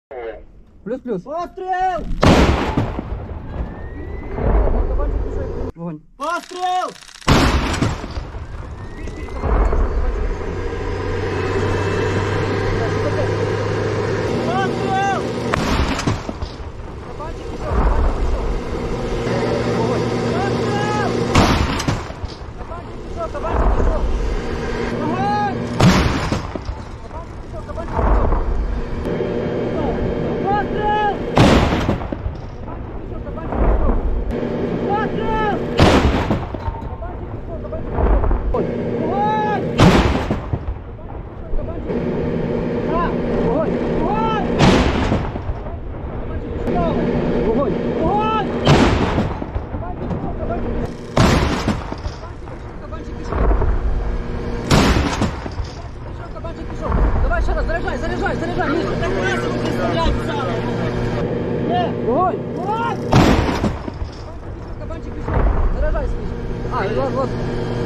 Плюс-плюс. Постріл! Вогонь. Постріл! Постріл! Давай ще раз, заряджай, заряджай, заряджай. Так масово представляють сало. Вогонь. Вогонь! Кабанчик пішов. Заряджай свій. А, вот.